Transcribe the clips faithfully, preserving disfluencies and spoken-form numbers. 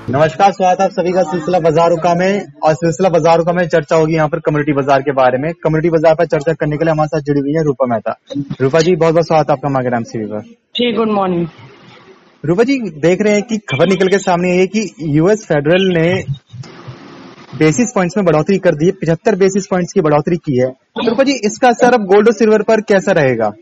नमस्कार, स्वागत है आप सभी का सिलसिला बाजारुका में। और सिलसिला बाजारुका में चर्चा होगी यहाँ पर कम्युनिटी बाजार के बारे में। कम्युनिटी बाजार पर चर्चा करने के लिए हमारे साथ जुड़ी हुई है रूपा मेहता। रूपा जी, बहुत बहुत स्वागत है आपका हमारे नाम से पर। जी, गुड मॉर्निंग। रूपा जी, देख रहे हैं कि खबर निकल के सामने है कि यूएस फेडरल ने बेसिस पॉइंट्स में बढ़ोतरी कर दी है, पिछहत्तर बेसिस पॉइंट्स की बढ़ोतरी की है। तो रूपा जी, इसका असर अब गोल्ड और सिल्वर पर कैसा रहेगा?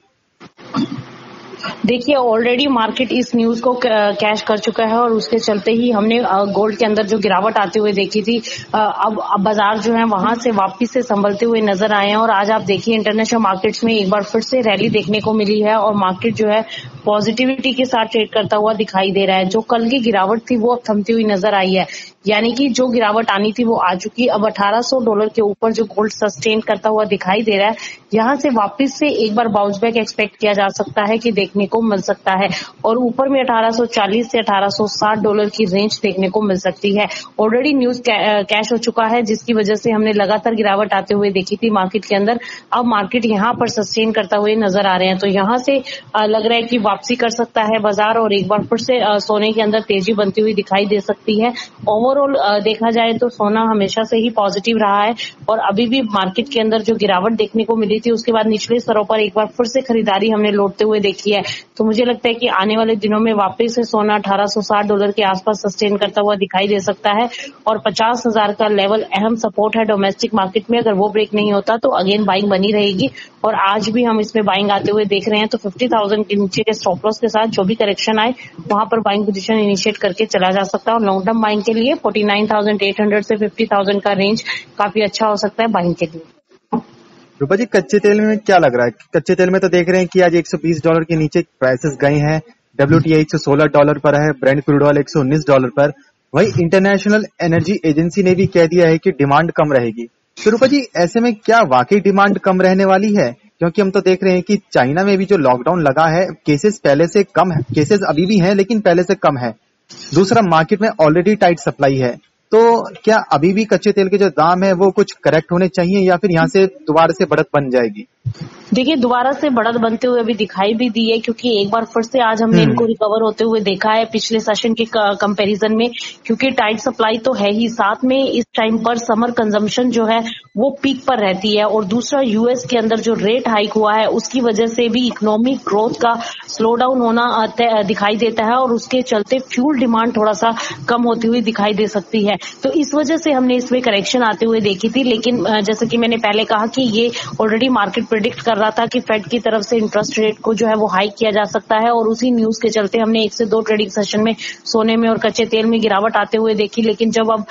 देखिए, ऑलरेडी मार्केट इस न्यूज को कैश कर चुका है और उसके चलते ही हमने गोल्ड के अंदर जो गिरावट आते हुए देखी थी, अब अब बाजार जो है वहां से वापस से संभलते हुए नजर आए हैं। और आज आप देखिए इंटरनेशनल मार्केट्स में एक बार फिर से रैली देखने को मिली है और मार्केट जो है पॉजिटिविटी के साथ ट्रेड करता हुआ दिखाई दे रहा है। जो कल की गिरावट थी वो अब थमती हुई नजर आई है, यानी कि जो गिरावट आनी थी वो आ चुकी। अब अठारह सौ डॉलर के ऊपर जो गोल्ड सस्टेन करता हुआ दिखाई दे रहा है, यहाँ से वापस से एक बार बाउंस बैक एक्सपेक्ट किया जा सकता है कि देखने को मिल सकता है। और ऊपर में अठारह सौ चालीस से अठारह सौ साठ डॉलर की रेंज देखने को मिल सकती है। ऑलरेडी न्यूज कैश हो चुका है, जिसकी वजह से हमने लगातार गिरावट आते हुए देखी थी मार्केट के अंदर। अब मार्केट यहाँ पर सस्टेन करता हुए नजर आ रहे हैं, तो यहाँ से लग रहा है कि वापसी कर सकता है बाजार और एक बार फिर से सोने के अंदर तेजी बनती हुई दिखाई दे सकती है। ओवरऑल देखा जाए तो सोना हमेशा से ही पॉजिटिव रहा है और अभी भी मार्केट के अंदर जो गिरावट देखने को मिली थी उसके बाद निचले स्तरों पर एक बार फिर से खरीदारी हमने लौटते हुए देखी है। तो मुझे लगता है कि आने वाले दिनों में वापस से सोना अठारह सौ साठ डॉलर के आसपास सस्टेन करता हुआ दिखाई दे सकता है और पचास हजार का लेवल अहम सपोर्ट है डोमेस्टिक मार्केट में। अगर वो ब्रेक नहीं होता तो अगेन बाइंग बनी रहेगी और आज भी हम इसमें बाइंग आते हुए देख रहे हैं। तो फिफ्टी थाउजेंड के नीचे के स्टॉप लॉस के साथ जो भी करेक्शन आए वहां पर बाइंग पोजीशन इनिशिएट करके चला जा सकता है और लॉन्ग टर्म बाइंग के लिए forty nine thousand eight hundred से फिफ्टी थाउजेंड का रेंज काफी अच्छा हो सकता है बाइंग के लिए। रूपा जी, कच्चे तेल में क्या लग रहा है? कच्चे तेल में तो देख रहे हैं कि आज एक सौ बीस डॉलर के नीचे प्राइसेस गए हैं। डब्ल्यूटीआई एक सौ सोलह डॉलर पर है, ब्रेंट क्रूड ऑयल एक सौ उन्नीस डॉलर पर। वहीं इंटरनेशनल एनर्जी एजेंसी ने भी कह दिया है कि डिमांड कम रहेगी। तो रूपा जी, ऐसे में क्या वाकई डिमांड कम रहने वाली है? क्योंकि हम तो देख रहे हैं कि चाइना में भी जो लॉकडाउन लगा है, केसेस पहले से कम है, केसेस अभी भी हैं लेकिन पहले से कम है। दूसरा, मार्केट में ऑलरेडी टाइट सप्लाई है। तो क्या अभी भी कच्चे तेल के जो दाम है वो कुछ करेक्ट होने चाहिए या फिर यहाँ से दोबारा से बढ़त बन जाएगी? देखिए, दोबारा से बढ़त बनते हुए अभी दिखाई भी दी है, क्योंकि एक बार फिर से आज हमने इनको रिकवर होते हुए देखा है पिछले सेशन के कंपैरिजन में। क्योंकि टाइट सप्लाई तो है ही, साथ में इस टाइम पर समर कंजम्पशन जो है वो पीक पर रहती है और दूसरा यूएस के अंदर जो रेट हाइक हुआ है उसकी वजह से भी इकोनॉमिक ग्रोथ का स्लो डाउन होना दिखाई देता है और उसके चलते फ्यूल डिमांड थोड़ा सा कम होती हुई दिखाई दे सकती है। तो इस वजह से हमने इसमें करेक्शन आते हुए देखी थी। लेकिन जैसे कि मैंने पहले कहा कि ये ऑलरेडी मार्केट प्रेडिक्ट कर रहा था कि फेड की तरफ से इंटरेस्ट रेट को जो है वो हाइक किया जा सकता है और उसी न्यूज के चलते हमने एक से दो ट्रेडिंग सेशन में सोने में और कच्चे तेल में गिरावट आते हुए देखी। लेकिन जब अब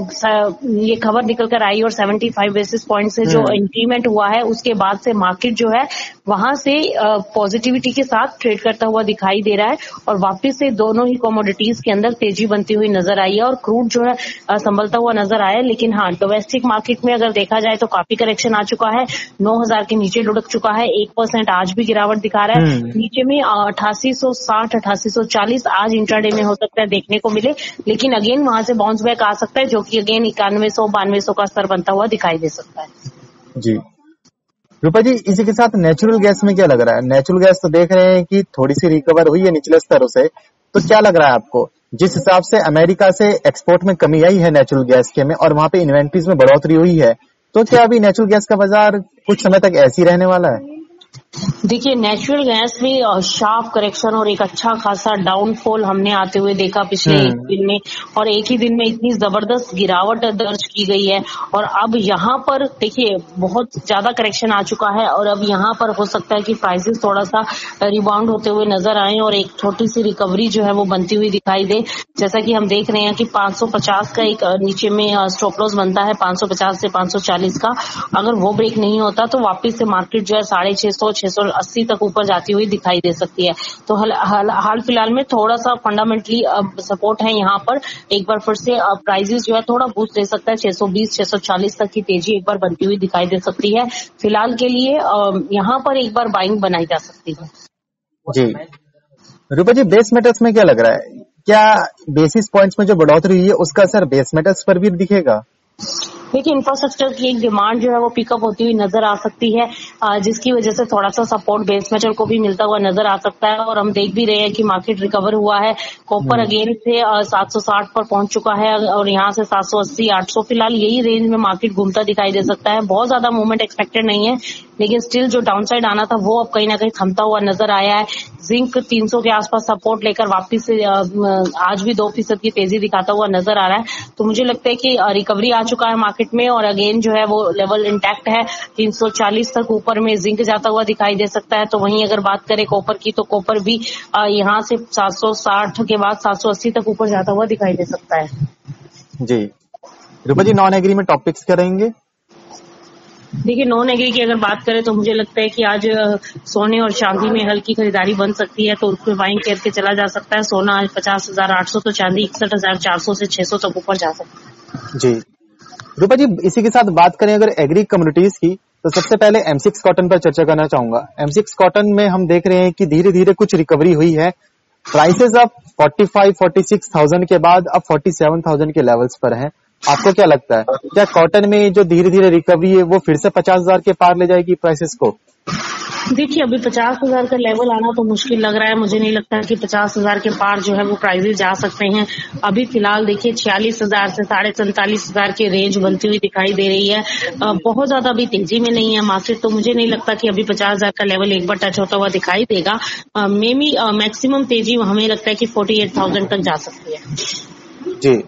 आ, ये खबर निकल कर आई और पचहत्तर बेसिस पॉइंट से जो इंक्रीमेंट हुआ है उसके बाद से मार्केट जो है वहां से पॉजिटिविटी के साथ ट्रेड करता हुआ दिखाई दे रहा है और वापस से दोनों ही कमोडिटीज के अंदर तेजी बनती हुई नजर आई है और क्रूड जो है संभलता हुआ नजर आया। लेकिन हाँ, डोमेस्टिक मार्केट में अगर देखा जाए तो काफी करेक्शन आ चुका है, नौ हजार के नीचे लुढ़क चुका है, एक परसेंट आज भी गिरावट दिखा रहा है। नीचे में अठासी सौ साठ अठासी सौ चालीस आज इंट्राडे में हो सकता है देखने को मिले, लेकिन अगेन वहां से बाउंस बैक आ सकता है जो कि अगेन इक्यानवे सौ बानवे सौ का स्तर बनता हुआ दिखाई दे सकता है। जी रूपा जी, इसी के साथ नेचुरल गैस में क्या लग रहा है? नेचुरल गैस तो देख रहे हैं कि थोड़ी सी रिकवर हुई है निचले स्तरों से, तो क्या लग रहा है आपको? जिस हिसाब से अमेरिका से एक्सपोर्ट में कमी आई है नेचुरल गैस के में और वहां पे इन्वेंट्रीज में बढ़ोतरी हुई है, तो क्या अभी नेचुरल गैस का बाजार कुछ समय तक ऐसे ही रहने वाला है? देखिए, नेचुरल गैस में शार्प करेक्शन और एक अच्छा खासा डाउनफॉल हमने आते हुए देखा पिछले एक दिन में और एक ही दिन में इतनी जबरदस्त गिरावट दर्ज की गई है और अब यहाँ पर देखिए बहुत ज्यादा करेक्शन आ चुका है और अब यहाँ पर हो सकता है कि प्राइसेस थोड़ा सा रिबाउंड होते हुए नजर आए और एक छोटी सी रिकवरी जो है वो बनती हुई दिखाई दे। जैसा कि हम देख रहे हैं कि पांच सौ पचास का एक नीचे में स्टॉप लॉस बनता है, पांच सौ पचास से पांच सौ चालीस का। अगर वो ब्रेक नहीं होता तो वापिस से मार्केट जो है साढ़े छह सौ छह सौ अस्सी तक ऊपर जाती हुई दिखाई दे सकती है। तो हाल हाल, हाल फिलहाल में थोड़ा सा फंडामेंटली सपोर्ट है यहाँ पर। एक बार फिर से प्राइसेस जो है थोड़ा बूस्ट दे सकता है, छह सौ बीस छह सौ चालीस तक की तेजी एक बार बनती हुई दिखाई दे सकती है। फिलहाल के लिए यहाँ पर एक बार बाइंग बनाई जा सकती है। जी रूपा जी, बेस मेटल्स में क्या लग रहा है? क्या बेसिस पॉइंट्स में जो बढ़ोतरी हुई है उसका असर बेस मेटल्स पर भी दिखेगा? देखिए, इंफ्रास्ट्रक्चर की एक डिमांड जो है वो पिकअप होती हुई नजर आ सकती है, जिसकी वजह से थोड़ा सा सपोर्ट बेस मेटल को भी मिलता हुआ नजर आ सकता है। और हम देख भी रहे हैं कि मार्केट रिकवर हुआ है। कॉपर अगेन से सात सौ साठ पर पहुंच चुका है और यहाँ से सात सौ अस्सी आठ सौ फिलहाल यही रेंज में मार्केट घूमता दिखाई दे सकता है। बहुत ज्यादा मूवमेंट एक्सपेक्टेड नहीं है, लेकिन स्टिल जो डाउनसाइड आना था वो अब कहीं ना कहीं थमता हुआ नजर आया है। जिंक तीन सौ के आसपास सपोर्ट लेकर वापस से आज भी दो फीसद की तेजी दिखाता हुआ नजर आ रहा है। तो मुझे लगता है कि रिकवरी आ चुका है मार्केट में और अगेन जो है वो लेवल इंटैक्ट है। तीन सौ चालीस तक ऊपर में जिंक जाता हुआ दिखाई दे सकता है। तो वहीं अगर बात करें कॉपर की, तो कॉपर भी यहाँ से सात सौ साठ के बाद सात सौ अस्सी तक ऊपर जाता हुआ दिखाई दे सकता है। जी रूपा जी, नॉन एग्री में टॉपिक्स क्या रहेंगे? देखिए, नॉन एग्री की अगर बात करें तो मुझे लगता है कि आज सोने और चांदी में हल्की खरीदारी बन सकती है, तो उसमें बाइंग करके चला जा सकता है। सोना आज पचास हजार आठ सौ तो चांदी इकसठ हजार चार सौ से छह सौ तक ऊपर जा सकता है। जी रूपा जी, इसी के साथ बात करें अगर एग्री कम्युनिटीज की, तो सबसे पहले एम सिक्स कॉटन पर चर्चा करना चाहूंगा। एम सिक्स कॉटन में हम देख रहे हैं कि धीरे धीरे कुछ रिकवरी हुई है। प्राइसेस अब पैंतालीस, छियालीस हज़ार के बाद अब सैंतालीस हज़ार के लेवल्स पर हैं। आपको क्या लगता है, क्या कॉटन में जो धीरे धीरे रिकवरी है वो फिर से पचास हजार के पार ले जाएगी प्राइसेस को? देखिए, अभी पचास हजार का लेवल आना तो मुश्किल लग रहा है। मुझे नहीं लगता कि पचास हजार के पार जो है वो प्राइसेस जा सकते हैं। अभी फिलहाल देखिए छियालीस हजार से साढ़े सैंतालीस हजार की रेंज बनती हुई दिखाई दे रही है। बहुत ज्यादा अभी तेजी में नहीं है मार्केट, तो मुझे नहीं लगता कि अभी पचास हजार का लेवल एक बार टच होता हुआ दिखाई देगा। मे बी मैक्सिमम तेजी हमें लगता है कि फोर्टी एट थाउजेंड तक जा सकती है। जी,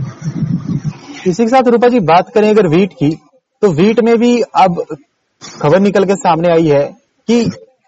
इसी के साथ रूपा जी बात करें अगर वीट की, तो वीट में भी अब खबर निकल के सामने आई है कि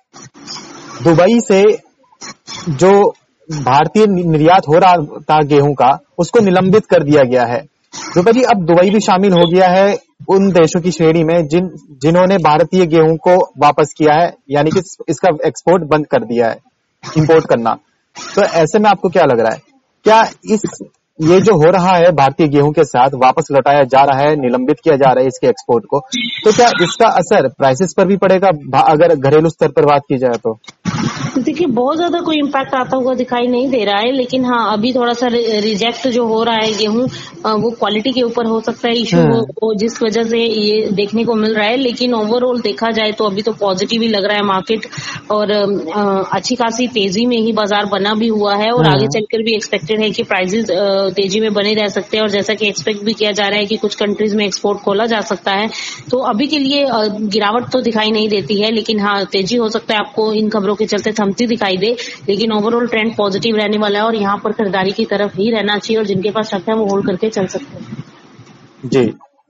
दुबई से जो भारतीय निर्यात हो रहा था गेहूं का, उसको निलंबित कर दिया गया है। रूपा जी, अब दुबई भी शामिल हो गया है उन देशों की श्रेणी में जिन जिन्होंने भारतीय गेहूं को वापस किया है, यानी कि इसका एक्सपोर्ट बंद कर दिया है, इंपोर्ट करना। तो ऐसे में आपको क्या लग रहा है, क्या इस ये जो हो रहा है भारतीय गेहूं के साथ, वापस लौटाया जा रहा है, निलंबित किया जा रहा है इसके एक्सपोर्ट को, तो क्या इसका असर प्राइसेस पर भी पड़ेगा अगर घरेलू स्तर पर बात की जाए तो? देखिए, बहुत ज्यादा कोई इम्पैक्ट आता हुआ दिखाई नहीं दे रहा है, लेकिन हाँ अभी थोड़ा सा रिजेक्ट जो हो रहा है गेहूं, वो क्वालिटी के ऊपर हो सकता है इशू, वो जिस वजह से ये देखने को मिल रहा है। लेकिन ओवरऑल देखा जाए तो अभी तो पॉजिटिव ही लग रहा है मार्केट, और अच्छी खासी तेजी में ही बाजार बना भी हुआ है और आगे चलकर भी एक्सपेक्टेड है कि प्राइसेस तेजी में बने रह सकते हैं। और जैसा कि एक्सपेक्ट भी किया जा रहा है कि कुछ कंट्रीज में एक्सपोर्ट खोला जा सकता है, तो अभी के लिए गिरावट तो दिखाई नहीं देती है, लेकिन हाँ तेजी हो सकता है आपको इन खबरों के चलते थमती दिखाई दे। लेकिन ओवरऑल ट्रेंड पॉजिटिव रहने वाला है और यहाँ पर खरीदारी की तरफ ही रहना चाहिए, और जिनके पास शक है वो होल्ड करके चल सकते हैं। जी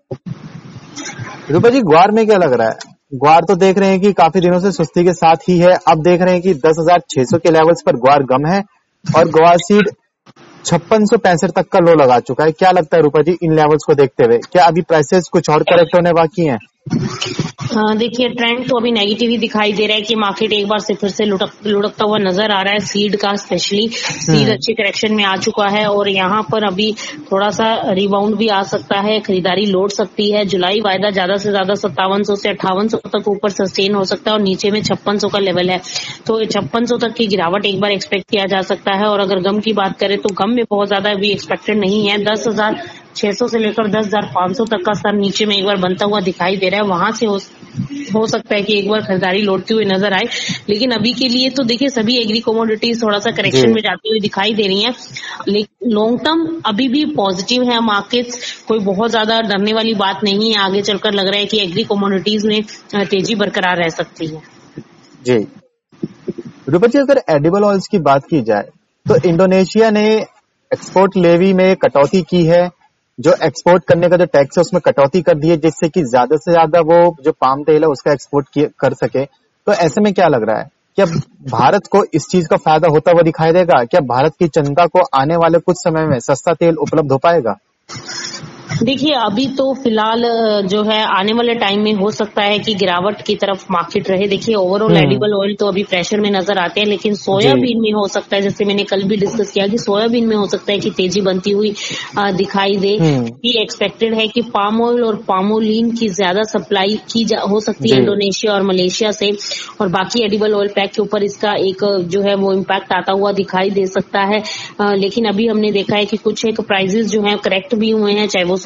रूपा जी, ग्वार में क्या लग रहा है? ग्वार तो देख रहे हैं कि काफी दिनों से सुस्ती के साथ ही है। अब देख रहे हैं कि दस हजार छह सौ के लेवल्स पर ग्वार गम है और ग्वार सीड छप्पन सौ पैंसठ तक का लो लगा चुका है। क्या लगता है रूपा जी, इन लेवल्स को देखते हुए क्या अभी प्राइसेस कुछ और करेक्ट होने बाकी हैं? हाँ, देखिए ट्रेंड तो अभी नेगेटिव ही दिखाई दे रहा है कि मार्केट एक बार से फिर से लुढ़क लुढ़कता हुआ नजर आ रहा है। सीड का स्पेशली सीड अच्छी करेक्शन में आ चुका है और यहाँ पर अभी थोड़ा सा रिबाउंड भी आ सकता है, खरीदारी लौट सकती है। जुलाई वायदा ज्यादा से ज्यादा सत्तावन सौ से अट्ठावन सौ तक ऊपर सस्टेन हो सकता है और नीचे में छप्पन सौ का लेवल है, तो छप्पन सौ तक की गिरावट एक बार एक्सपेक्ट किया जा सकता है। और अगर गम की बात करें तो गम में बहुत ज्यादा अभी एक्सपेक्टेड नहीं है। दस हजार छह सौ से लेकर दस हजार पांच सौ तक का स्तर नीचे में एक बार बनता हुआ दिखाई दे रहा है, वहां से हो, हो सकता है कि एक बार खरीदारी लौटती हुई नजर आए। लेकिन अभी के लिए तो देखिए सभी एग्री कमोडिटीज थोड़ा सा करेक्शन में जाती हुई दिखाई दे रही हैं, लेकिन लॉन्ग टर्म अभी भी पॉजिटिव है मार्केट्स, कोई बहुत ज्यादा डरने वाली बात नहीं है। आगे चलकर लग रहा है कि एग्री कमोडिटीज में तेजी बरकरार रह सकती है। जी रूपा जी, अगर एडिबल ऑयल्स की बात की जाए तो इंडोनेशिया ने एक्सपोर्ट लेवी में कटौती की है, जो एक्सपोर्ट करने का जो टैक्स है उसमें कटौती कर दी है, जिससे कि ज्यादा से ज्यादा वो जो पाम तेल है उसका एक्सपोर्ट कर सके। तो ऐसे में क्या लग रहा है, क्या भारत को इस चीज का फायदा होता हुआ दिखाई देगा? क्या भारत की जनता को आने वाले कुछ समय में सस्ता तेल उपलब्ध हो पाएगा? देखिए, अभी तो फिलहाल जो है आने वाले टाइम में हो सकता है कि गिरावट की तरफ मार्केट रहे। देखिए, ओवरऑल एडिबल ऑयल तो अभी प्रेशर में नजर आते हैं, लेकिन सोयाबीन में हो सकता है, जैसे मैंने कल भी डिस्कस किया कि सोयाबीन में हो सकता है कि तेजी बनती हुई दिखाई दे। ये एक्सपेक्टेड है कि पाम ऑयल और पामोलिन की ज्यादा सप्लाई की हो सकती है इंडोनेशिया और मलेशिया से, और बाकी एडिबल ऑयल पैक के ऊपर इसका एक जो है वो इम्पैक्ट आता हुआ दिखाई दे सकता है। लेकिन अभी हमने देखा है कि कुछ एक प्राइजेस जो है करेक्ट भी हुए हैं, चाहे वो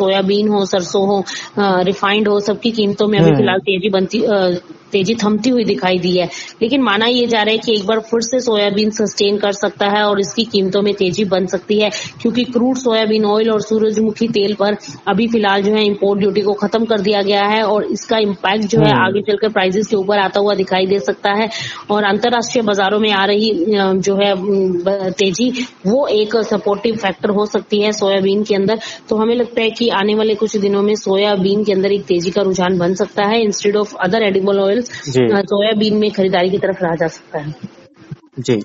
सोयाबीन हो, सरसों हो, रिफाइंड हो, सबकी कीमतों में अभी फिलहाल तेजी बनती तेजी थमती हुई दिखाई दी है। लेकिन माना ये जा रहा है कि एक बार फिर से सोयाबीन सस्टेन कर सकता है और इसकी कीमतों में तेजी बन सकती है, क्योंकि क्रूड सोयाबीन ऑयल और सूरजमुखी तेल पर अभी फिलहाल जो है इंपोर्ट ड्यूटी को खत्म कर दिया गया है और इसका इम्पैक्ट जो है आगे चलकर प्राइसेस के ऊपर आता हुआ दिखाई दे सकता है। और अंतर्राष्ट्रीय बाजारों में आ रही जो है तेजी वो एक सपोर्टिव फैक्टर हो सकती है सोयाबीन के अंदर। तो हमें लगता है कि आने वाले कुछ दिनों में सोयाबीन के अंदर एक तेजी का रुझान बन सकता है। Instead of other edible oil soybean में खरीदारी की तरफ रहा जा सकता है। जी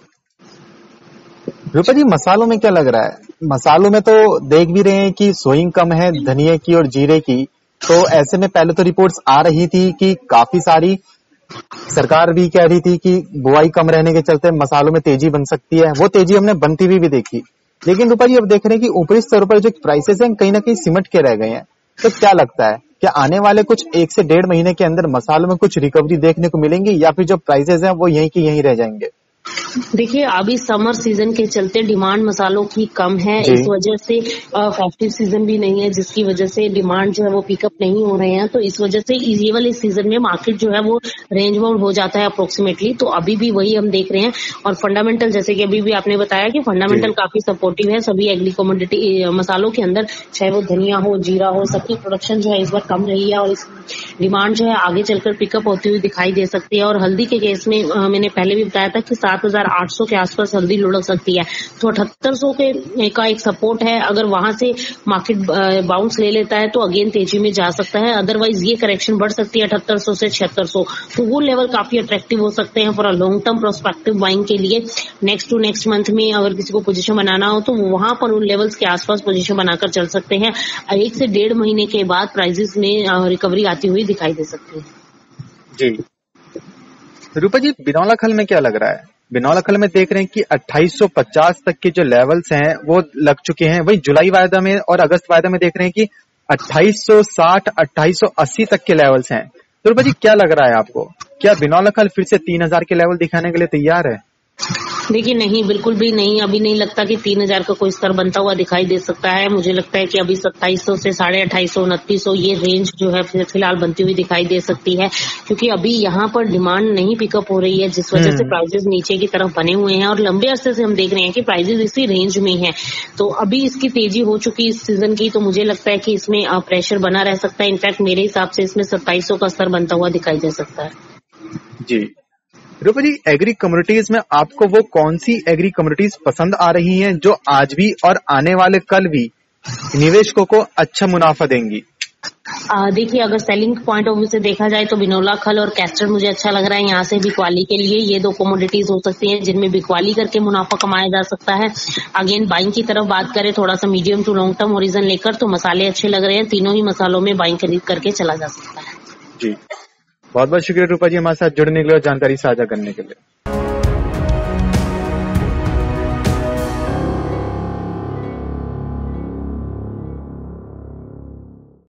रूपा जी, मसालों में क्या लग रहा है? मसालों में तो देख भी रहे हैं कि सोइंग कम है धनिये की और जीरे की, तो ऐसे में पहले तो रिपोर्ट्स आ रही थी कि काफी सारी सरकार भी कह रही थी कि बुआई कम रहने के चलते मसालों में तेजी बन सकती है। वो तेजी हमने बनती हुई भी देखी। लेकिन रूपा जी, अब देख रहे हैं कि ऊपरी स्तर पर जो प्राइसेस हैं कहीं ना कहीं सिमट के रह गए हैं। तो क्या लगता है, क्या आने वाले कुछ एक से डेढ़ महीने के अंदर मसालों में कुछ रिकवरी देखने को मिलेंगी या फिर जो प्राइसेस हैं वो यहीं की यहीं रह जाएंगे? देखिए, अभी समर सीजन के चलते डिमांड मसालों की कम है, इस वजह से फेस्टिव सीजन भी नहीं है, जिसकी वजह से डिमांड जो है वो पिकअप नहीं हो रहे हैं। तो इस वजह से ये वाले सीजन में मार्केट जो है वो रेंज बाउंड हो जाता है अप्रोक्सीमेटली। तो अभी भी वही हम देख रहे हैं। और फंडामेंटल, जैसे कि अभी भी आपने बताया कि फंडामेंटल काफी सपोर्टिव है सभी एग्री कमोडिटी मसालों के अंदर, चाहे वो धनिया हो, जीरा हो, सबकी प्रोडक्शन जो है इस बार कम रही है और इस डिमांड जो है आगे चलकर पिकअप होती हुई दिखाई दे सकती है। और हल्दी के केस में मैंने पहले भी बताया था कि सात हजार आठ सौ के आसपास हल्दी लुढ़क सकती है, तो अठहत्तर सौ के का एक सपोर्ट है। अगर वहां से मार्केट बाउंस ले लेता है तो अगेन तेजी में जा सकता है। अदरवाइज ये करेक्शन बढ़ सकती है अठहत्तर सौ से छिहत्तर सौ, तो वो लेवल काफी अट्रैक्टिव हो सकते हैं for a long term prospective buying के लिए। नेक्स्ट टू नेक्स्ट मंथ में अगर किसी को पोजीशन बनाना हो तो वहां पर उन लेवल्स के आसपास पोजीशन बनाकर चल सकते हैं। एक से डेढ़ महीने के बाद प्राइसेस में रिकवरी आती हुई दिखाई दे सकती है। जी रूपा जी, बिनौला खल में क्या लग रहा है? बिनौला खल में देख रहे हैं कि अट्ठाईस सौ पचास तक के जो लेवल्स हैं वो लग चुके हैं। वही जुलाई वायदा में और अगस्त वायदा में देख रहे हैं कि अट्ठाईस सौ साठ अट्ठाईस सौ अस्सी तक के लेवल्स हैं। तो रूपा जी, क्या लग रहा है आपको, क्या बिनौला खल फिर से तीन हजार के लेवल दिखाने के लिए तैयार है? देखिए, नहीं, बिल्कुल भी नहीं। अभी नहीं लगता कि तीन हजार का कोई स्तर बनता हुआ दिखाई दे सकता है। मुझे लगता है कि अभी सत्ताईस सौ से साढ़े अट्ठाईस सौ उनतीस सौ ये रेंज जो है फिलहाल बनती हुई दिखाई दे सकती है, क्योंकि अभी यहाँ पर डिमांड नहीं पिकअप हो रही है, जिस वजह से प्राइसेस नीचे की तरफ बने हुए हैं और लंबे अरसे से हम देख रहे हैं कि प्राइसेस इसी रेंज में है। तो अभी इसकी तेजी हो चुकी इस सीजन की, तो मुझे लगता है कि इसमें प्रेशर बना रह सकता है। इनफैक्ट मेरे हिसाब से इसमें सत्ताईस सौ का स्तर बनता हुआ दिखाई दे सकता है। जी रूपा जी, एग्री कम्युनिटीज में आपको वो कौन सी एग्री कम्युनिटीज पसंद आ रही हैं जो आज भी और आने वाले कल भी निवेशकों को अच्छा मुनाफा देंगी? देखिए, अगर सेलिंग पॉइंट ऑफ व्यू से देखा जाए तो बिनौला खल और कैस्टर मुझे अच्छा लग रहा है। यहाँ से बिकवाली के लिए ये दो कमोडिटीज हो सकती हैं जिनमें बिकवाली करके मुनाफा कमाया जा सकता है। अगेन बाइंग की तरफ बात करें थोड़ा सा medium to long term origin लेकर, तो मसाले अच्छे लग रहे हैं। तीनों ही मसालों में बाइंग खरीद करके चला जा सकता है। जी, बहुत बहुत शुक्रिया रूपा जी हमारे साथ जुड़ने के लिए और जानकारी साझा करने के लिए।